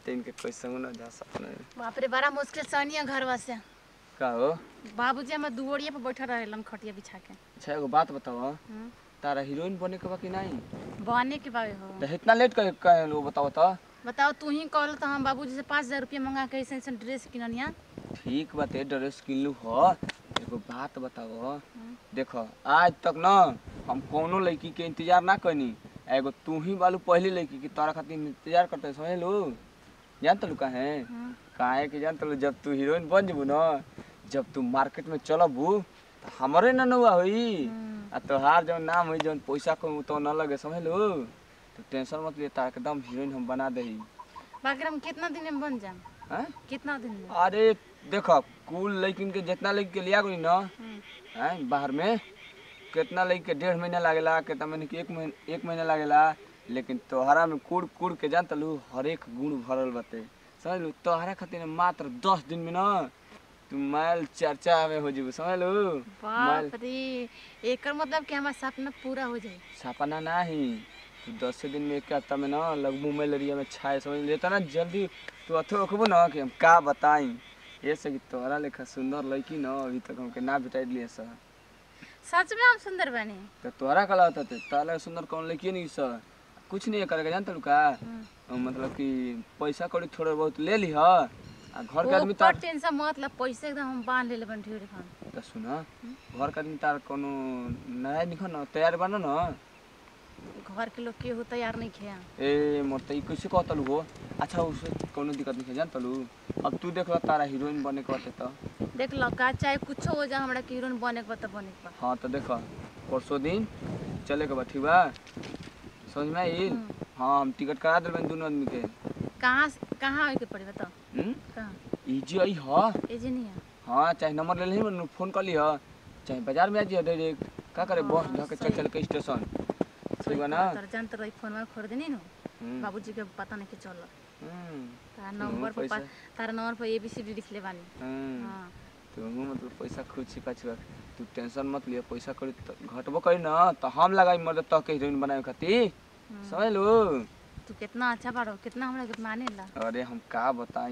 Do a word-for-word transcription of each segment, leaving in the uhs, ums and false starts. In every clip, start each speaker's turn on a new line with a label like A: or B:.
A: तो इनके कैसे ना जा सकते।
B: बाप रे बड़ा मुश्किल सनिया घरवा से
A: का हो
B: बाबूजी हम दुवड़िया पे बैठा रहेलन खटिया बिछा के।
A: अच्छा एगो बात बताओ, तारा हीरोइन बने के बा कि नहीं?
B: बने के बावे हो
A: तो इतना लेट कर कर लो बताओ तो।
B: बताओ तू ही कहल तो हम बाबूजी से पाँच हजार रुपया मंगा के ऐसे ऐसे ड्रेस किननिया।
A: ठीक बात है, ड्रेस किन लू हो। एगो बात बताओ, देखो आज तक ना हम कोनो लड़की के इंतजार ना करनी, एगो तू ही बालू पहली लड़की की तोरा खातिर इंतजार करते समझ लो। जानत लू काहे काहे कि जानत लू, जब तू हीरोइन बन जबू ना, जब तू मार्केट में चलबू तो हमारे ना नौआ होई आ तोहार जो नाम होई जो पैसा को तो न लगे समझ लो। तो टेंशन मत ले, तार एकदम हीरोइन हम बना देही।
B: बाकी हम कितना दिन में बन जाम?
A: हैं
B: कितना दिन में?
A: अरे देखो कुल लड़किन के जितना लड़की के लिया गई ना हैं बाहर में, कितना लड़की के डेढ़ महीना लागेला, कितना महीने के एक महीना एक महीना लागेला, लेकिन तोहरा में कुड़ कुड़ के जानत लू हर एक गुण भरल बाटे समझ लू। तोहरा खातिर मात्र दस दिन में ना तू मैल चर्चा में हो जीबू समझ लो।
B: बाप रे एकर मतलब कि हमारा सपना पूरा हो जाए।
A: सपना नहीं, तू दस दिन में एक हफ्ता में ना लगभग मलेरिया में छाए समझ लेता ना जल्दी। तू अथो रखबो ना कि हम का बताई, ये से कि तोहरा लेखा सुंदर लड़की ना अभी तक हमके ना भेटाई लिए सर।
B: सच में हम सुंदर बने?
A: तो तोहरा कला होता थे ताला सुंदर कौन लड़की नहीं सर, कुछ नहीं करेगा जानते लू का। मतलब कि पैसा कौड़ी थोड़ा बहुत ले ली है आ घर के आदमी तार
B: टेंशन मतलब पैसे एकदम हम बांध ले बन ढेर खान।
A: तो सुना घर के आदमी तार कोनो नया निखन न तैयार बनो न।
B: घर के लोग के हो तैयार नहीं खे
A: ए मोर त ई कैसे कहत लू हो। अच्छा उसे कोनो दिक्कत नहीं है जानत लू। अब तू देख ला तारा हीरोइन बने के बाटे त
B: देख लो का चाहे कुछ हो जा हमरा के हीरोइन बने के बता बने के बा।
A: हां तो देखो परसों दिन चले के बा ठीक बा समझ में आई। हां हम टिकट करा देबे दोनों आदमी के। कहां
B: कहां आवे के पड़ी बता?
A: हम
B: कहां
A: इजी आई हां
B: इजी नहीं है।
A: हां चाहे नंबर ले लेही मन फोन कर लियो, चाहे बाजार में आ जियो डायरेक्ट का करे बस ढके चल चल के स्टेशन सही बा ना।
B: तर जानत रही फोन में खोर देनी नो बाबूजी के पता नहीं के चल।
A: हम
B: तारा नंबर पर तारा नंबर पर एबीसीडी लिख ले बानी। हां
A: तो हम मतलब पैसा खुद छिपा छिपा तू टेंशन मत लियो, पैसा करी घटबो करी ना तो हम लगाई मदद त के हीरोइन बनाए खातिर समझ लो।
B: तू कितना अच्छा बाड़ो, कितना हमरा के माने ला।
A: अरे हम का बताई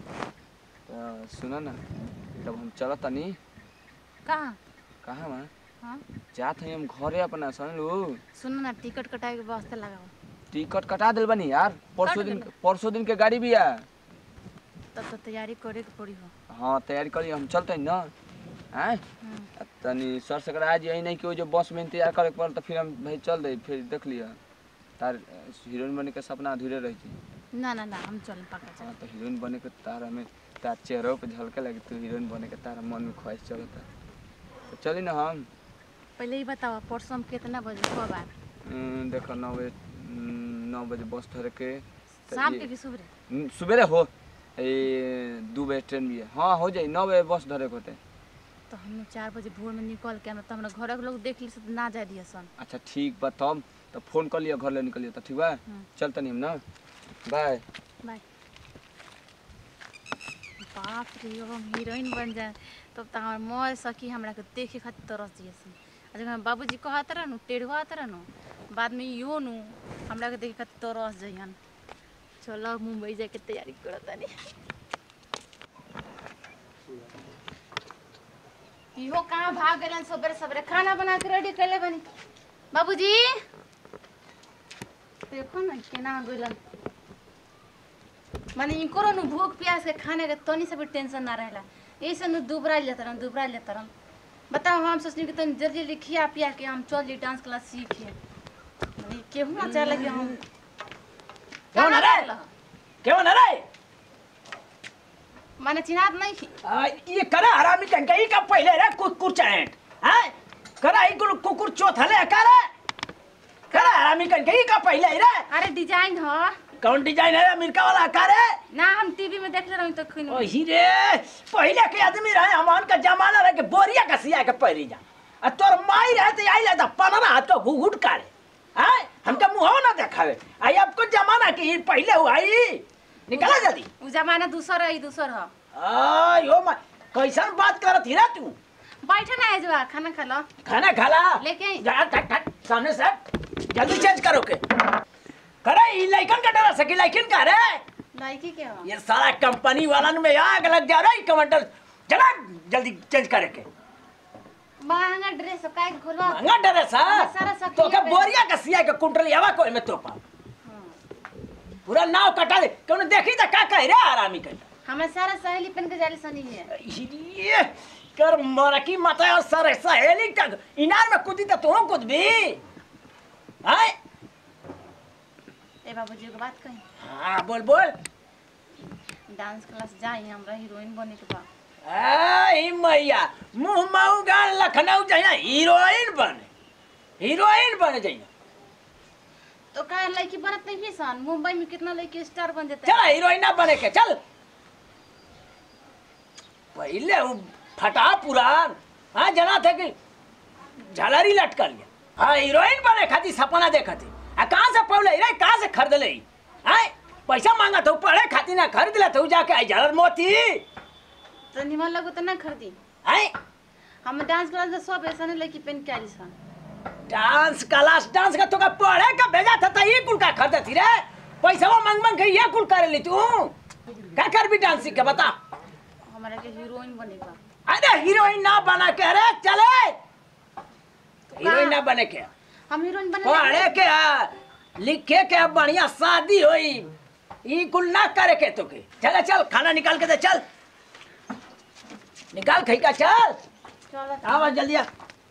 A: तो सुना ना, तब हम चलत तनी
B: कहां
A: कहां बा।
B: हां
A: जात है हम घरे अपना समझ लो।
B: सुन ना टिकट कटाए के वास्ते लगाओ।
A: टिकट कटा दिल बनी यार, परसों दिन परसों दिन के गाड़ी भी है।
B: तब तो तैयारी करे के पड़ी हो।
A: हां तैयारी करी हम चलते हैं ना हैं तनी सर से करा आज यही नहीं कि वो जो बस में इंतजार करे पड़ तो फिर हम भाई चल दे फिर देख लिया तार हीरोइन बने के सपना अधूरे रह जी।
B: ना ना ना हम चल पक्का चल।
A: तो हीरोइन बने के तार हमें तार चेहरे पे झलके लगे तू हीरोइन बने के तार मन में ख्वाहिश चलता तो चली ना। हम
B: पहले ही बताओ परसों हम कितना बजे कब आ?
A: देखो नौ बजे नौ बजे बस धरे के
B: शाम के भी सुबह
A: सुबह हो ए दो बजे ट्रेन भी है। हाँ हो जाए नौ बजे बस धरे होते
B: तो हम चार बजे भोर में निकल के तो हमरा घर के लोग देख ली तो ना जाए दिया सन।
A: अच्छा ठीक बा तब तो फोन कर लियो घर ले निकलियो तो ठीक बा चल तनी हम ना बाय
B: बाय। बाप रे हम हीरोइन बन जाए तब तो हमार मोर सखी हमरा के देखे खातिर तरस दिए सन। अगर हम बाबूजी कहत रहनु टेढ़वात रहनु बाद में यो नु हमरा के देखे खातिर तरस जइहन। चलो मुंबई जाए के तैयारी करत नहीं। इहो कहां भाग गेलन सबरे सबरे खाना बना के रेडी कर ले बनी। बाबूजी देखो ना केना गेलन माने इनको नु भूख प्यास के खाने के तनी से भी टेंशन ना रहेला। ऐसे नु दुबरा लेत रहन दुबरा लेत रहन। बताओ हम सोचनी कि तनी जल्दी जल्दी खिया पिया के हम चल जी डांस क्लास सीखे। माने केहू ना चल लगे हम
C: केहू ना रे केहू ना रे
B: माने चिनात नहीं थी
C: आ ये करा हरामी टंका ही का पहले रे कुकुर चैट हैं करा ही कुकुर चौथले करे करा हरामी टंका ही का पहले रे।
B: अरे डिजाइन हो
C: कौन डिजाइन है अमेरिका वाला करे
B: ना हम टीवी में देख ले रही तो खिन
C: ओ ही रे पहले के आदमी रहे हमन का जमाना रहे के बोरिया का सिया के पहरी जा आ तोर माई रहे तो आई लेता पनरा हाथ को घुघुट करे हैं हमका मुंह ना देखावे आई आपको जमाना के पहले हुआ आई निकला जल्दी।
B: उ जमाना दूसर है दूसर है।
C: आ यो मा कैसन बात करत ही रे तू
B: बैठे ना है जो खाना खा लो
C: खाना खा ला
B: लेके
C: जा ठक ठक सामने से जल्दी चेंज करो के करे ई लाइकन का डरा सकी लाइकन का रे
B: लड़की के हो
C: ये सारा कंपनी वाला में आग लग जा रहा है कमांडर। चला जल्दी चेंज करे के।
B: महंगा ड्रेस काहे के खोलवा
C: महंगा ड्रेस है
B: सारा सखी
C: तो का बोरिया का सिया के कुंटल यावा कोई में तो पा पूरा नाव कटा दे कौन देखी त का कह रे आरामी कर।
B: हमें सारा सहेली पहन के जाली सनी है
C: ये कर मरकी माता और सर सहेली तक इनार में कूदी त तू कूद भी हाय।
B: ए बाबूजी के बात कही
C: हां बोल बोल।
B: डांस क्लास जाई हमरा हीरोइन बने के बा।
C: आई मैया मुंह माऊ गान लखनऊ जाइए हीरोइन बने हीरोइन बन जाइए
B: तो का लड़की बनत नहीं सन मुंबई में कितना लड़की स्टार बन जाते
C: चल हीरोइन ना बने के चल। पहले वो फटा पुरान हाँ जना थे कि झलरी लटक लिया हाँ हीरोइन बने खाती सपना देखा थी आ कहाँ से पौले रे कहाँ से खरीद ले आए पैसा मांगा था पढ़े खाती ना खरीद ले तो जाके आई झलर मोती
B: तो निमन लगो तो ना खरीदी
C: आए।
B: हम डांस क्लास में सब ऐसा नहीं लड़की पहन के आई सन
C: डांस क्लास डांस का तो का पढ़े का भेजा था तो ये कुल का खरीद थी रे पैसा वो मांग मांग के ये कुल कर ली तू क्या कर भी डांस सीख के बता।
B: हमारा के हीरोइन बने बा।
C: अरे हीरोइन ना बना के रे चले हीरोइन ना बने के
B: हम हीरोइन बने
C: पढ़े के आ, लिखे के आ, बढ़िया शादी होई ई कुल ना करे के तो के चल चल खाना निकाल के दे चल निकाल खाई का चल
B: चल
C: आवा जल्दी आ।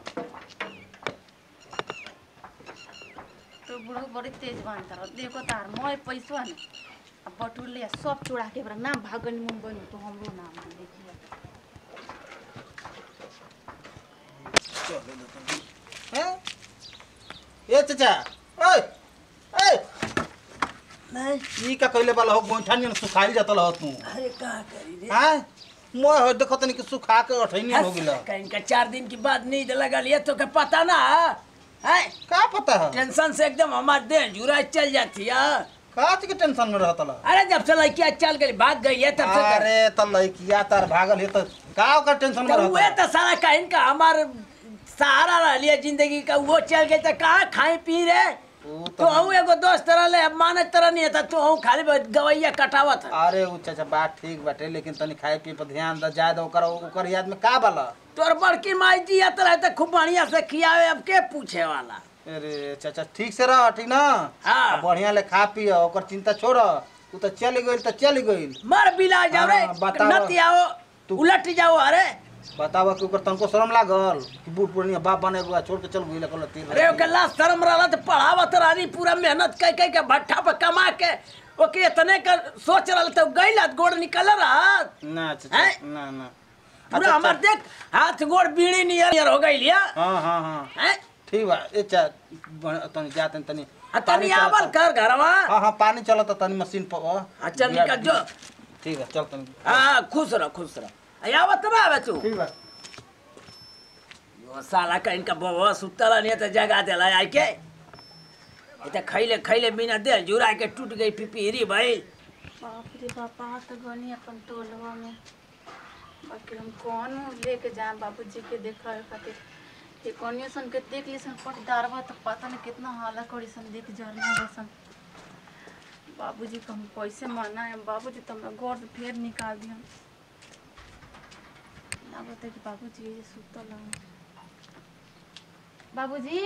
B: तो बुढ़ो बड़ी तेज बनता रह देखो तार मोय पैसा ने अब बटुर ले सब चुरा के बरा नाम भागन मुंबई में तो हमरो नाम है देखिए
D: हैं ए चाचा ओए ओए नहीं ई का कइले वाला हो गोंठानी सुखाइल जातल हो तू।
C: अरे का करी रे
D: हैं मोय हो देखत नहीं कि सुखा के अठैनी हो गेल
C: कहीं का चार दिन की बाद नींद लगा लिया तो के पता ना है
D: का पता है
C: टेंशन से एकदम हमार देह जुरा चल जाती है।
D: का के टेंशन में रहतला।
C: अरे जब से लड़कियां चल गई भाग गई है तब से कर-
D: अरे त लइकिया तार भागल है त का का टेंशन में
C: तो वे
D: रहतला।
C: तो सारा कहीं का हमार सहारा रह लिया जिंदगी का वो चल गए तो कहाँ खाए पी रहे
D: ऊ
C: तो हूँ एगो दोस्त तरह ले माने तरह नहीं था तो हूँ खाली बस गवैया कटावत है।
D: अरे ऊ चाचा बात ठीक बाटे लेकिन तनी खाए पी पर ध्यान द जाए ओकर ओकर याद में का बाला।
C: तोर बड़की माई जी आत रहे तो खूब बढ़िया से खियावे अब के पूछे वाला।
D: अरे चाचा ठीक से रह ठीक ना
C: हाँ।
D: आ बढ़िया ले खा पी ओकर चिंता छोड़ तू तो चल गइल त चल गइल।
C: मर बिला जाओ रे
D: हाँ, बताओ।
C: नती आओ
D: तू-
C: उलट जाओ। अरे
D: बतावा कि ओकर तनको शरम लागल कि बूढ़ पुरानिया बाप बने हुआ छोड़ के चल गइल कल तीर।
C: अरे ओके ला शर्म रहला तो पढ़ावत रानी पूरा मेहनत कई कई के भट्ठा पे कमा के ओके इतने का सोच रहल तो गइल गोड़ निकल रहा
D: ना चाचा
C: हैं?
D: ना ना
C: पूरा हमार देख हाथ गोड़ बीड़ी नियर हो गई लिया
D: हां हां हां
C: हैं
D: ठीक बा ए चा तनी जातन तनी
C: आ तनी आवल कर घरवा।
D: हां हां पानी चलत तनी मशीन पर
C: अच्छा निकल जो।
D: ठीक है चल तनी
C: हां खुश रह खुश रह आवत ना आवे तू
D: ठीक बा।
C: यो साला का इनका बवा सुतला नहीं तो जगा देला आई के ये तो खैले खैले बिना दे जुरा के टूट गई पिपीरी भाई।
B: बाप रे बाप आ तो गनी अपन टोलवा में बाकी हम कौन लेके जाए बाबूजी के देखावे खातिर ये कोनियो सन के देख ली सन पटदारवा तो पता नहीं कितना हाला करी सन देख जरना बसन बाबूजी को हम पैसे माना है बाबूजी तो हमरा घर से फेर निकाल दिया लागत है कि बाबूजी ये सुतल है। बाबूजी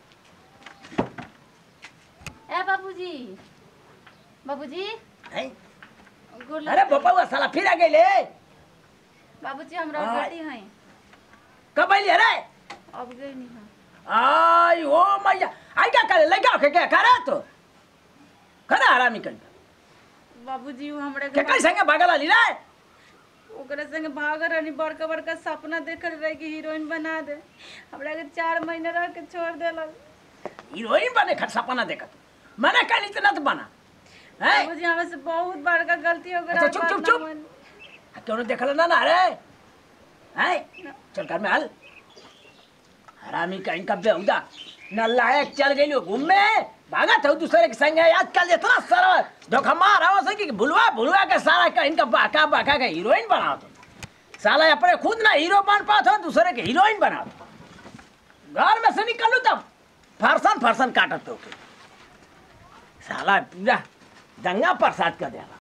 B: ए बाबूजी बाबूजी
C: हैं?
B: गोर
C: अरे
B: लगता है।
C: बाबा साला फिर आ गइले
B: बाबूजी हमरा
C: हाँ।
B: बेटी हैं
C: कब आइले रे
B: अब गई नहीं है
C: आई ओ मैया आई क्या करे लगा के क्या करे तो करे आरामी कर
B: बाबूजी वो हमरा
C: के
B: के
C: कई संगे भागल आली रे
B: ओकरे संगे भाग रहनी बड़का बड़का सपना देख रहे कि हीरोइन बना दे हमरा के चार महीने रह के छोड़ देलक
C: हीरोइन बने खट सपना देखत मैंने कल इतना तो बना हैं
B: बाबूजी हमरा से बहुत बड़का गलती हो गई
C: अच्छा, चुप, चुप, चुप। क्यों देखल ना ना रे हैं चल कर में हल हरामी का इनका बेहुदा न लायक चल गई घूमे भागा था दूसरे के संग आजकल इतना सारा धोखा मार रहा हो कि भुलवा भुलवा के सारा का इनका बाका बाका का हीरोइन बना दो साला अपने खुद ना हीरो बन पात हो दूसरे के हीरोइन बना दो घर में से निकलू तब फरसन फरसन काटत हो साला पूरा दंगा प्रसाद कर देगा।